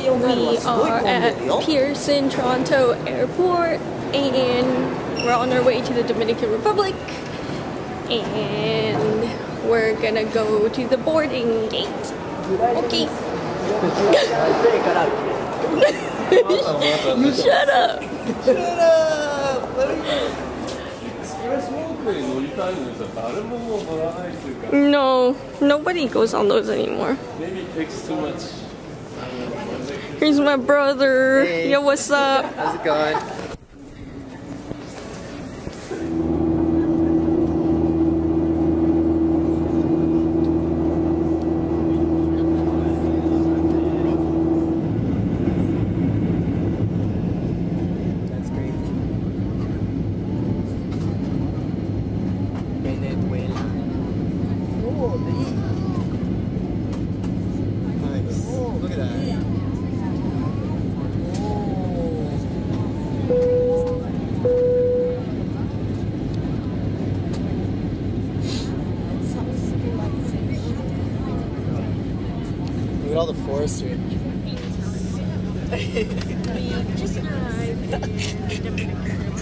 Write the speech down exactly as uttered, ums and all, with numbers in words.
We are at Pearson, Toronto Airport, and we're on our way to the Dominican Republic, and we're gonna go to the boarding gate. Okay. Shut up! Shut up! No, nobody goes on those anymore. Maybe it takes too much. Here's my brother. Hey. Yo, what's up? How's it going? That's great. Venezuela. Oh, nice. Oh, look at that. Look at all the forestry. We just arrived in Dominican Republic.